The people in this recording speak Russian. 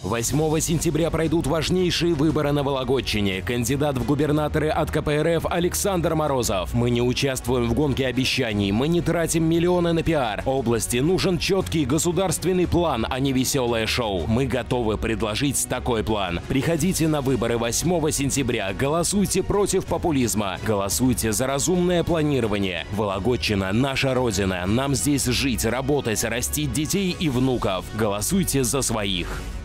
8 сентября пройдут важнейшие выборы на Вологодчине. Кандидат в губернаторы от КПРФ Александр Морозов. Мы не участвуем в гонке обещаний, мы не тратим миллионы на пиар. Области нужен четкий государственный план, а не веселое шоу. Мы готовы предложить такой план. Приходите на выборы 8 сентября, голосуйте против популизма, голосуйте за разумное планирование. Вологодчина – наша родина, нам здесь жить, работать, растить детей и внуков. Голосуйте за своих.